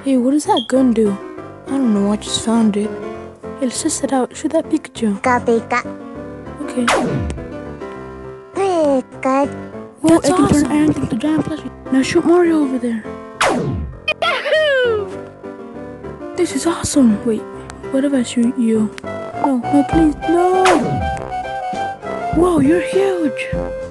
Hey, what does that gun do? I don't know, I just found it. Hey, let's test it out. Shoot that Pikachu. Pika. Okay. Pika. Whoa, I can turn anything into giant plushie. Now shoot Mario over there. Yahoo! This is awesome. Wait, what if I shoot you? No, no, please, no! Whoa, you're huge!